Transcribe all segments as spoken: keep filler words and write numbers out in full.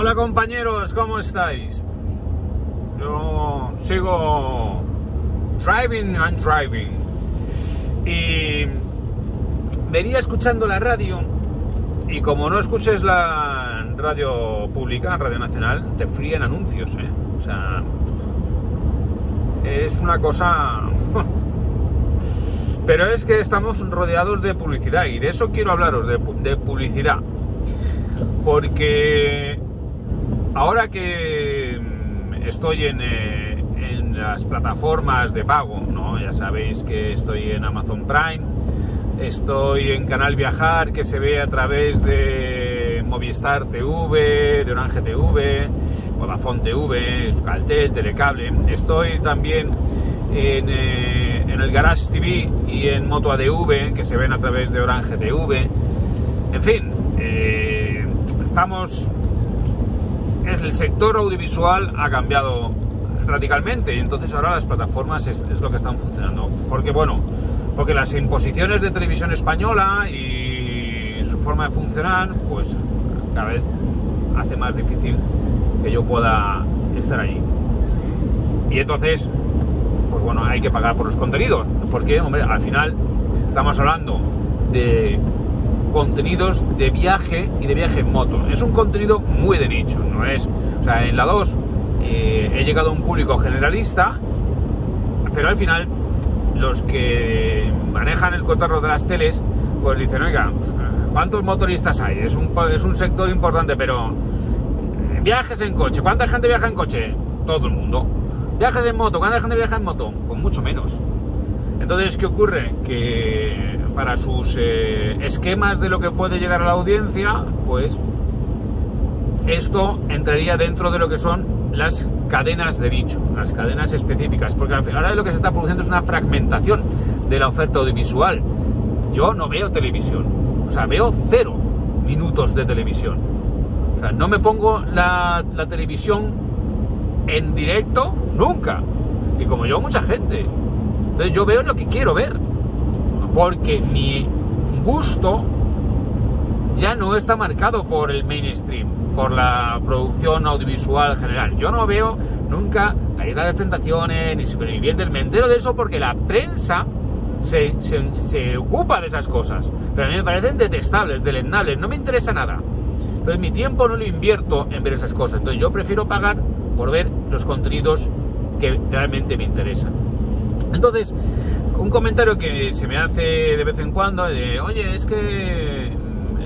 Hola compañeros, ¿cómo estáis? Yo sigo driving and driving y venía escuchando la radio y como no escuches la radio pública, Radio Nacional, te fríen anuncios, ¿eh? O sea, es una cosa... Pero es que estamos rodeados de publicidad y de eso quiero hablaros, de, de publicidad. Porque ahora que estoy en, eh, en las plataformas de pago, ¿no? Ya sabéis que estoy en Amazon Prime, estoy en Canal Viajar, que se ve a través de Movistar T V, de Orange T V, Vodafone T V, Euskaltel, Telecable. Estoy también en, eh, en el Garage T V y en Moto A D V, que se ven a través de Orange T V. En fin, eh, estamos... el sector audiovisual ha cambiado radicalmente y entonces ahora las plataformas es, es lo que están funcionando. Porque bueno, porque las imposiciones de Televisión Española y su forma de funcionar, pues cada vez hace más difícil que yo pueda estar allí. Y entonces, pues bueno, hay que pagar por los contenidos. Porque, hombre, al final estamos hablando de contenidos de viaje y de viaje en moto. Es un contenido muy de nicho, no es... O sea, en la dos eh, he llegado a un público generalista, pero al final los que manejan el cotarro de las teles, pues dicen, oiga, ¿cuántos motoristas hay? Es un, es un sector importante, pero viajes en coche, ¿cuánta gente viaja en coche? Todo el mundo. Viajes en moto, ¿cuánta gente viaja en moto? Pues mucho menos. Entonces, ¿qué ocurre? Que para sus eh, esquemas de lo que puede llegar a la audiencia, pues esto entraría dentro de lo que son las cadenas de nicho, las cadenas específicas, porque ahora lo que se está produciendo es una fragmentación de la oferta audiovisual. Yo no veo televisión, o sea, veo cero minutos de televisión. O sea, no me pongo la, la televisión en directo nunca, y como yo, mucha gente. Entonces yo veo lo que quiero ver, porque mi gusto ya no está marcado por el mainstream, por la producción audiovisual general. Yo no veo nunca La Isla de Tentaciones ni Supervivientes. Me entero de eso porque la prensa se, se, se ocupa de esas cosas, pero a mí me parecen detestables, deleznables, no me interesa nada. Entonces mi tiempo no lo invierto en ver esas cosas. Entonces yo prefiero pagar por ver los contenidos que realmente me interesan. Entonces, un comentario que se me hace de vez en cuando, de, oye, es que eh,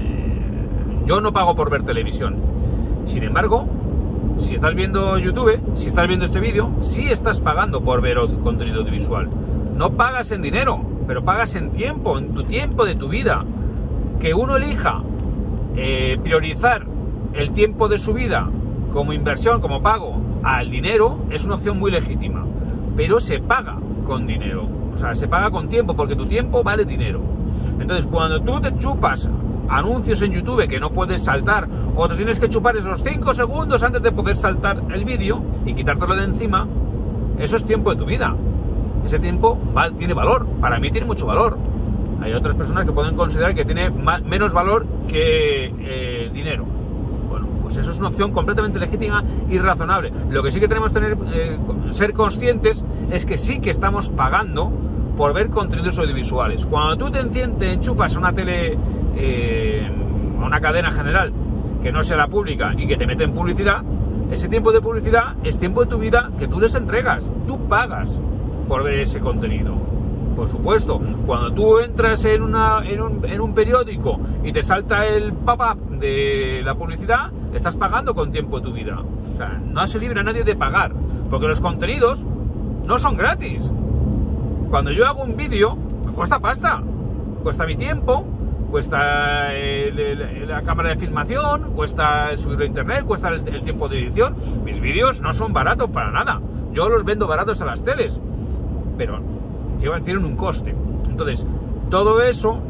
yo no pago por ver televisión. Sin embargo, si estás viendo YouTube, si estás viendo este vídeo, sí estás pagando por ver contenido audiovisual. No pagas en dinero, pero pagas en tiempo, en tu tiempo de tu vida. Que uno elija eh, priorizar el tiempo de su vida como inversión, como pago, al dinero, es una opción muy legítima. Pero se paga con dinero, o sea, se paga con tiempo, porque tu tiempo vale dinero. Entonces, cuando tú te chupas anuncios en YouTube que no puedes saltar, o te tienes que chupar esos cinco segundos antes de poder saltar el vídeo y quitártelo de encima, eso es tiempo de tu vida. Ese tiempo va, tiene valor, para mí tiene mucho valor. Hay otras personas que pueden considerar que tiene más, menos valor que eh, dinero. Bueno, pues eso es una opción completamente legítima y razonable. Lo que sí que tenemos que tener, eh, ser conscientes es que sí que estamos pagando por ver contenidos audiovisuales. Cuando tú te, te enchufas a una tele, eh, a una cadena general que no sea la pública y que te meten publicidad, ese tiempo de publicidad es tiempo de tu vida que tú les entregas. Tú pagas por ver ese contenido. Por supuesto, cuando tú entras en, una, en, un, en un periódico y te salta el pop-up de la publicidad, estás pagando con tiempo de tu vida. O sea, no se libre a nadie de pagar, porque los contenidos no son gratis. Cuando yo hago un vídeo, me cuesta pasta. Cuesta mi tiempo, cuesta el, el, la cámara de filmación, cuesta subirlo a internet, cuesta el, el tiempo de edición. Mis vídeos no son baratos para nada. Yo los vendo baratos a las teles, pero llevan, tienen un coste. Entonces, todo eso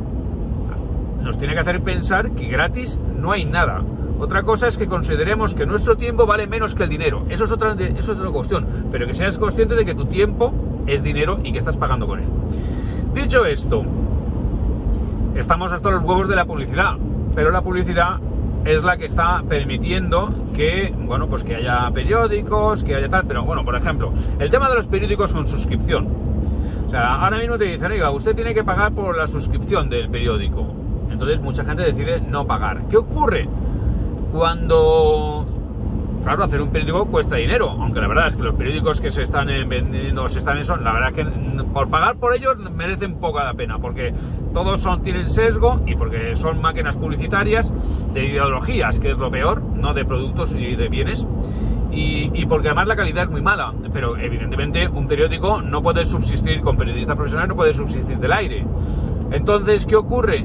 nos tiene que hacer pensar que gratis no hay nada. Otra cosa es que consideremos que nuestro tiempo vale menos que el dinero. Eso es otra, eso es otra cuestión. Pero que seas consciente de que tu tiempo es dinero y que estás pagando con él. Dicho esto, estamos hasta los huevos de la publicidad. Pero la publicidad es la que está permitiendo que, bueno, pues que haya periódicos, que haya tal, pero bueno, por ejemplo, el tema de los periódicos con suscripción. O sea, ahora mismo te dicen, oiga, usted tiene que pagar por la suscripción del periódico. Entonces mucha gente decide no pagar. ¿Qué ocurre? Cuando... Claro, hacer un periódico cuesta dinero, aunque la verdad es que los periódicos que se están vendiendo, se están eso, la verdad que por pagar por ellos merecen poca la pena, porque todos son, tienen sesgo y porque son máquinas publicitarias de ideologías, que es lo peor, no de productos y de bienes, y, y porque además la calidad es muy mala, pero evidentemente un periódico no puede subsistir, con periodistas profesionales no puede subsistir del aire. Entonces, ¿qué ocurre?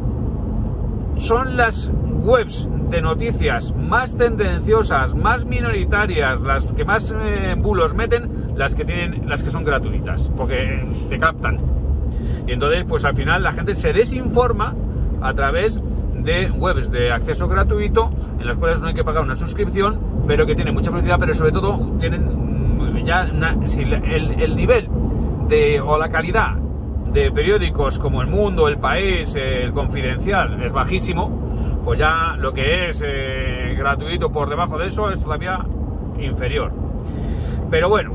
Son las webs de noticias más tendenciosas, más minoritarias, las que más eh, bulos meten, las que tienen, las que son gratuitas, porque te captan. Y entonces, pues al final la gente se desinforma a través de webs de acceso gratuito, en las cuales no hay que pagar una suscripción, pero que tienen mucha publicidad, pero sobre todo tienen ya una, si el, el nivel de o la calidad de periódicos como El Mundo, El País, El Confidencial es bajísimo, pues ya lo que es eh, gratuito por debajo de eso es todavía inferior. Pero bueno,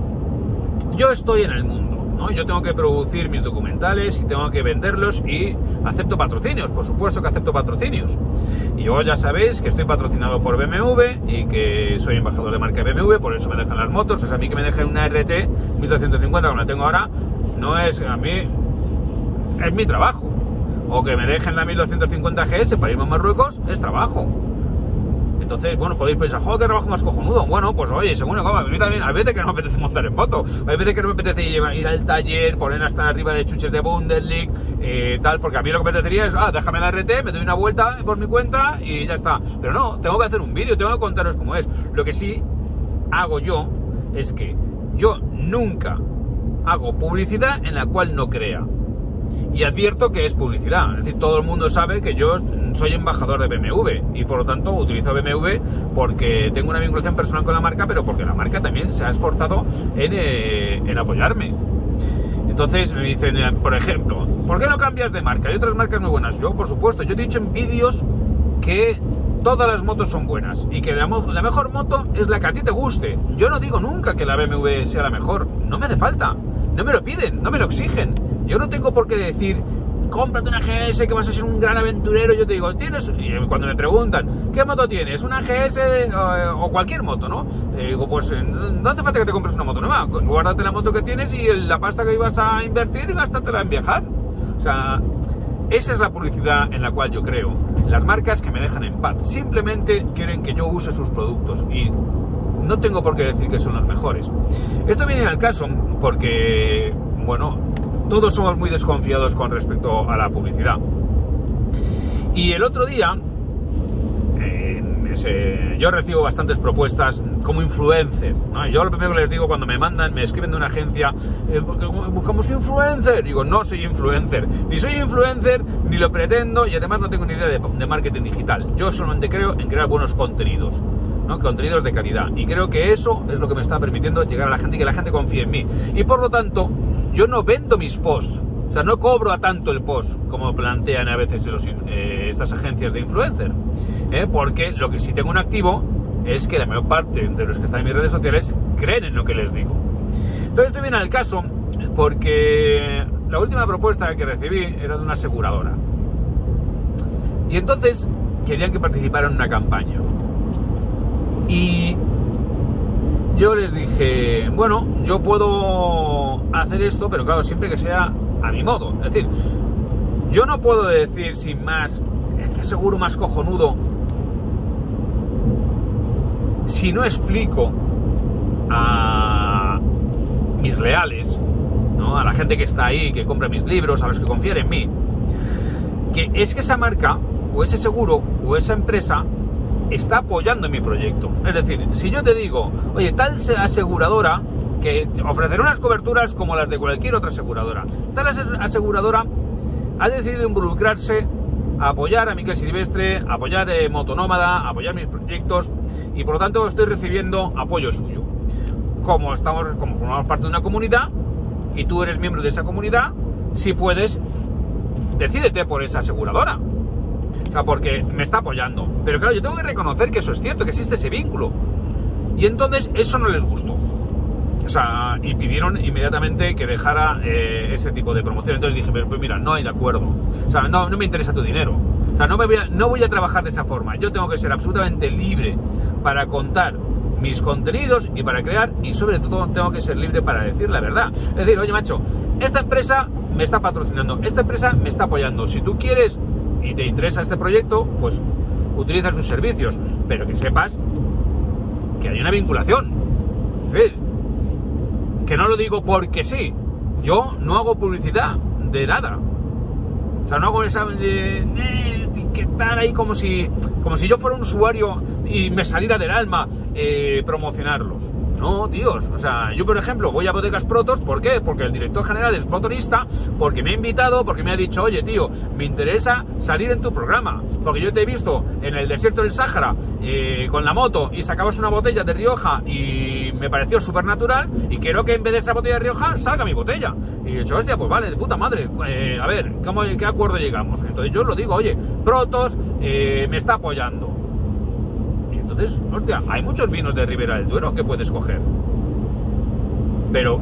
yo estoy en el mundo, ¿no? Yo tengo que producir mis documentales y tengo que venderlos y acepto patrocinios, por supuesto que acepto patrocinios. Y yo ya sabéis que estoy patrocinado por B M W y que soy embajador de marca B M W, por eso me dejan las motos. O sea, a mí que me dejen una R T mil doscientos cincuenta como la tengo ahora, no es a mí, es mi trabajo. O que me dejen la mil doscientos cincuenta G S para irme a Marruecos, es trabajo. Entonces, bueno, podéis pensar, joder, qué trabajo más cojonudo. Bueno, pues oye, según como a mí también, hay veces que no me apetece montar en moto, hay veces que no me apetece llevar, ir al taller, poner hasta arriba de chuches de Bundesliga, eh, tal, porque a mí lo que me apetecería es, ah, déjame la R T, me doy una vuelta por mi cuenta y ya está. Pero no, tengo que hacer un vídeo, tengo que contaros cómo es. Lo que sí hago yo es que yo nunca hago publicidad en la cual no crea. Y advierto que es publicidad, es decir, todo el mundo sabe que yo soy embajador de B M W y por lo tanto utilizo B M W porque tengo una vinculación personal con la marca, pero porque la marca también se ha esforzado en, eh, en apoyarme. Entonces me dicen, por ejemplo, ¿por qué no cambias de marca? Hay otras marcas muy buenas. Yo, por supuesto, yo he dicho en vídeos que todas las motos son buenas y que la, la mejor moto es la que a ti te guste. Yo no digo nunca que la B M W sea la mejor, no me hace falta, no me lo piden, no me lo exigen. Yo no tengo por qué decir, cómprate una G S que vas a ser un gran aventurero. Yo te digo, tienes, y cuando me preguntan, ¿qué moto tienes? ¿Una G S o, o cualquier moto, no? Eh, digo, pues no hace falta que te compres una moto nueva, guárdate la moto que tienes y la pasta que ibas a invertir, gástatela en viajar. O sea, esa es la publicidad en la cual yo creo. Las marcas que me dejan en paz, simplemente quieren que yo use sus productos y no tengo por qué decir que son los mejores. Esto viene al caso porque, bueno, todos somos muy desconfiados con respecto a la publicidad. Y el otro día, eh, ese, yo recibo bastantes propuestas como influencer, ¿no? Yo lo primero que les digo cuando me mandan, me escriben de una agencia, eh, buscamos influencer. Digo, no soy influencer, ni soy influencer, ni lo pretendo, y además no tengo ni idea de, de marketing digital. Yo solamente creo en crear buenos contenidos, ¿no? Contenidos de calidad. Y creo que eso es lo que me está permitiendo llegar a la gente y que la gente confíe en mí. Y por lo tanto, yo no vendo mis posts, o sea, no cobro a tanto el post como plantean a veces los, eh, estas agencias de influencer, ¿eh? Porque lo que sí tengo un activo es que la mayor parte de los que están en mis redes sociales creen en lo que les digo. Entonces esto viene al caso porque la última propuesta que recibí era de una aseguradora y entonces querían que participara en una campaña y yo les dije, bueno, yo puedo hacer esto, pero claro, siempre que sea a mi modo. Es decir, yo no puedo decir sin más, qué seguro más cojonudo, si no explico a mis leales, ¿no? A la gente que está ahí, que compra mis libros, a los que confían en mí, que es que esa marca, o ese seguro, o esa empresa está apoyando mi proyecto. Es decir, si yo te digo, oye, tal aseguradora que ofrecerá unas coberturas como las de cualquier otra aseguradora, tal aseguradora ha decidido involucrarse a apoyar a Miquel Silvestre, a apoyar eh, Motonómada, a apoyar mis proyectos y por lo tanto estoy recibiendo apoyo suyo. Como estamos, como formamos parte de una comunidad y tú eres miembro de esa comunidad, si puedes, decídete por esa aseguradora. O sea, porque me está apoyando. Pero claro, yo tengo que reconocer que eso es cierto, que existe ese vínculo. Y entonces eso no les gustó. O sea, y pidieron inmediatamente que dejara eh, ese tipo de promoción. Entonces dije, pero, pues mira, no hay de acuerdo. O sea, no, no me interesa tu dinero. O sea, no, me voy a, no voy a trabajar de esa forma. Yo tengo que ser absolutamente libre para contar mis contenidos y para crear, y sobre todo tengo que ser libre para decir la verdad. Es decir, oye macho, esta empresa me está patrocinando, esta empresa me está apoyando. Si tú quieres y te interesa este proyecto, pues utiliza sus servicios, pero que sepas que hay una vinculación. Es decir, que no lo digo porque sí. Yo no hago publicidad de nada. O sea, no hago esa de, de etiquetar ahí como si, como si yo fuera un usuario y me saliera del alma eh, promocionarlos. No, tíos. O sea, yo por ejemplo voy a Bodegas Protos. ¿Por qué? Porque el director general es protonista, porque me ha invitado, porque me ha dicho, oye tío, me interesa salir en tu programa, porque yo te he visto en el desierto del Sáhara eh, con la moto y sacabas una botella de Rioja y me pareció súper natural y quiero que en vez de esa botella de Rioja salga mi botella. Y he dicho, hostia, pues vale, de puta madre, eh, a ver, ¿cómo, ¿qué acuerdo llegamos? Entonces yo lo digo, oye, Protos eh, me está apoyando. Entonces, hostia, hay muchos vinos de Ribera del Duero que puedes coger. Pero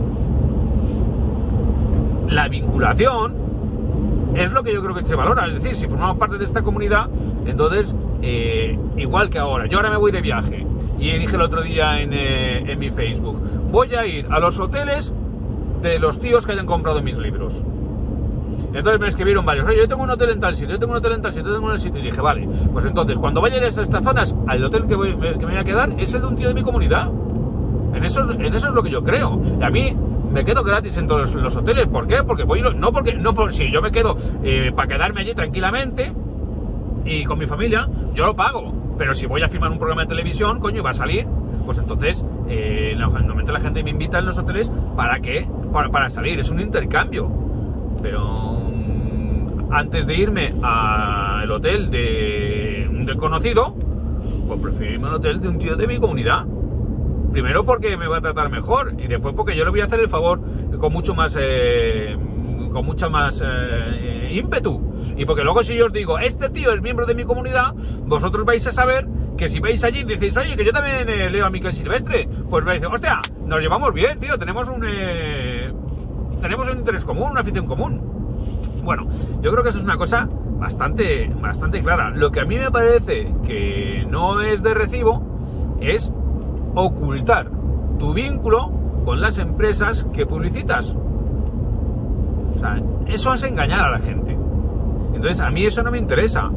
la vinculación es lo que yo creo que se valora. Es decir, si formamos parte de esta comunidad, entonces, eh, igual que ahora, yo ahora me voy de viaje y dije el otro día en, eh, en mi Facebook, voy a ir a los hoteles de los tíos que hayan comprado mis libros. Entonces me escribieron varios, oye, yo tengo un hotel en tal sitio, yo tengo un hotel en tal sitio, yo tengo un sitio, y dije, vale, pues entonces cuando vaya a estas zonas, al hotel que, voy, que me voy a quedar es el de un tío de mi comunidad. En eso, en eso es lo que yo creo. Y a mí me quedo gratis en todos los, los hoteles. ¿Por qué? Porque voy, no porque, no por, si yo me quedo eh, para quedarme allí tranquilamente y con mi familia, yo lo pago. Pero si voy a filmar un programa de televisión, coño, y va a salir, pues entonces eh, normalmente la gente me invita en los hoteles para que, para, para salir, es un intercambio. Pero um, antes de irme al hotel de un desconocido, pues prefiero irme al hotel de un tío de mi comunidad. Primero porque me va a tratar mejor y después porque yo le voy a hacer el favor con mucho más eh, con mucho más eh, ímpetu. Y porque luego si yo os digo, este tío es miembro de mi comunidad, vosotros vais a saber que si vais allí y decís, oye, que yo también eh, leo a Miquel Silvestre, pues vais a decir, hostia, nos llevamos bien, tío, tenemos un... Eh, tenemos un interés común, una afición común. Bueno, yo creo que eso es una cosa bastante, bastante clara. Lo que a mí me parece que no es de recibo es ocultar tu vínculo con las empresas que publicitas. O sea, eso es engañar a la gente. Entonces, a mí eso no me interesa.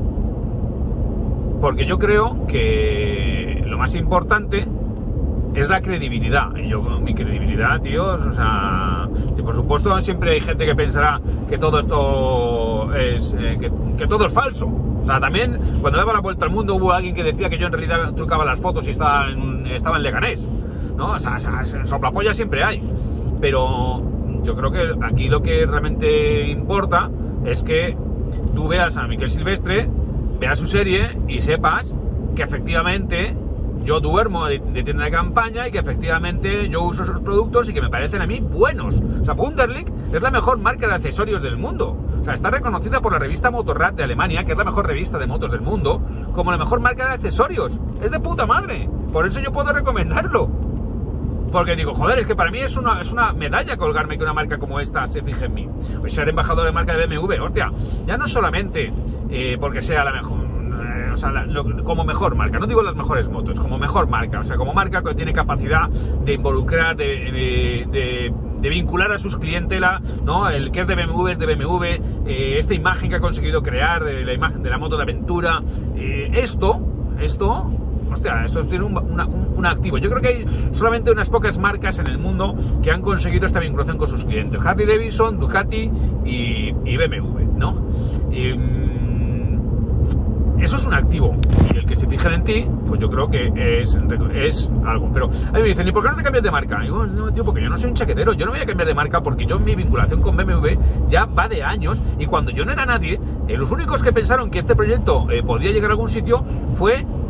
Porque yo creo que lo más importante es la credibilidad. Y yo, mi credibilidad, tíos, o sea, que por supuesto siempre hay gente que pensará que todo esto es, eh, que, que todo es falso. O sea, también cuando daba la vuelta al mundo hubo alguien que decía que yo en realidad trucaba las fotos y estaba en, estaba en Leganés, ¿no? O sea, soplapollas siempre hay. Pero yo creo que aquí lo que realmente importa es que tú veas a Miquel Silvestre, veas su serie y sepas que efectivamente yo duermo de, de tienda de campaña y que efectivamente yo uso esos productos y que me parecen a mí buenos. O sea, Punterlick es la mejor marca de accesorios del mundo. O sea, está reconocida por la revista Motorrad de Alemania, que es la mejor revista de motos del mundo, como la mejor marca de accesorios. Es de puta madre. Por eso yo puedo recomendarlo. Porque digo, joder, es que para mí es una, es una medalla colgarme que una marca como esta se fije en mí. O ser embajador de marca de B M W, hostia, ya no solamente eh, porque sea la mejor, eh, o sea, la, lo, como mejor marca, no digo las mejores motos, como mejor marca, o sea, como marca que tiene capacidad de involucrar, de, de, de, de vincular a sus clientela, ¿no? El que es de B M W es de B M W, eh, esta imagen que ha conseguido crear de la imagen de la moto de aventura, eh, esto, esto... Hostia, esto tiene un, una, un, un activo. Yo creo que hay solamente unas pocas marcas en el mundo que han conseguido esta vinculación con sus clientes. Harley Davidson, Ducati y, y B M W, ¿no? Y, mmm, eso es un activo. Y el que se fijen en ti, pues yo creo que es, es algo. Pero a mí me dicen, ¿y por qué no te cambias de marca? Y digo, no, tío, porque yo no soy un chaquetero. Yo no voy a cambiar de marca porque yo mi vinculación con B M W ya va de años. Y cuando yo no era nadie, eh, los únicos que pensaron que este proyecto eh, podía llegar a algún sitio fue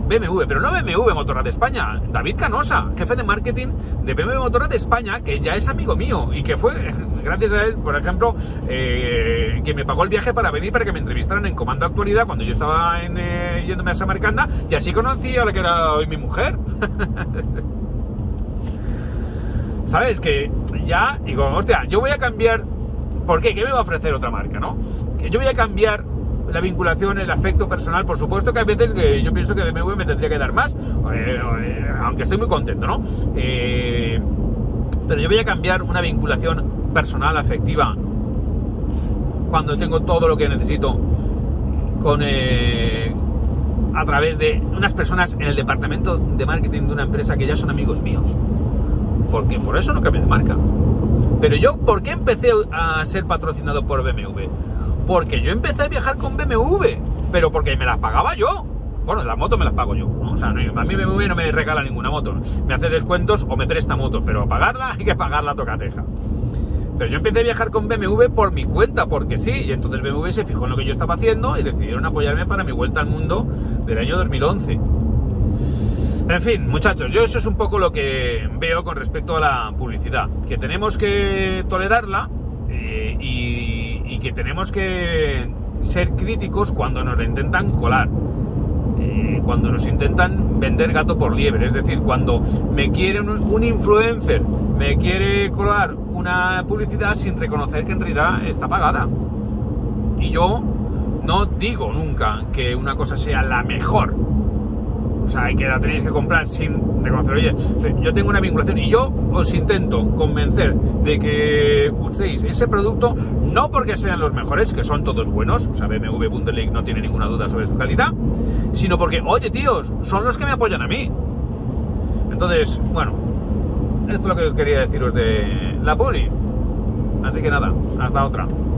B M W, pero no B M W Motorrad de España, David Canosa, jefe de marketing de B M W Motorrad de España, que ya es amigo mío y que fue, gracias a él, por ejemplo, eh, que me pagó el viaje para venir para que me entrevistaran en Comando Actualidad cuando yo estaba en, eh, yéndome a Samarcanda, y así conocí a la que era hoy mi mujer. ¿Sabes? Que ya, digo, hostia, yo voy a cambiar. ¿Por qué? ¿Qué me va a ofrecer otra marca, no? Que yo voy a cambiar la vinculación, el afecto personal. Por supuesto que hay veces que yo pienso que B M W me tendría que dar más, eh, eh, aunque estoy muy contento, ¿no? Eh, pero yo voy a cambiar una vinculación personal, afectiva, cuando tengo todo lo que necesito con eh, a través de unas personas en el departamento de marketing de una empresa que ya son amigos míos. Porque por eso no cambié de marca. Pero yo, ¿por qué empecé a ser patrocinado por B M W? Porque yo empecé a viajar con B M W, pero porque me las pagaba yo. Bueno, las motos me las pago yo, ¿no? O sea, no, a mí B M W no me regala ninguna moto. Me hace descuentos o me presta moto, pero pagarla hay que pagarla a tocateja. Pero yo empecé a viajar con B M W por mi cuenta, porque sí, y entonces B M W se fijó en lo que yo estaba haciendo y decidieron apoyarme para mi vuelta al mundo del año dos mil once. En fin, muchachos, yo eso es un poco lo que veo con respecto a la publicidad, que tenemos que tolerarla eh, y, y que tenemos que ser críticos cuando nos la intentan colar, eh, cuando nos intentan vender gato por liebre, es decir, cuando me quiere un, un influencer, me quiere colar una publicidad sin reconocer que en realidad está pagada. Y yo no digo nunca que una cosa sea la mejor. O sea, que la tenéis que comprar sin reconocer. Oye, yo tengo una vinculación y yo os intento convencer de que uséis ese producto, no porque sean los mejores, que son todos buenos, o sea, B M W Bundesliga no tiene ninguna duda sobre su calidad, sino porque, oye, tíos, son los que me apoyan a mí. Entonces, bueno, esto es lo que quería deciros de la publi. Así que nada, hasta otra.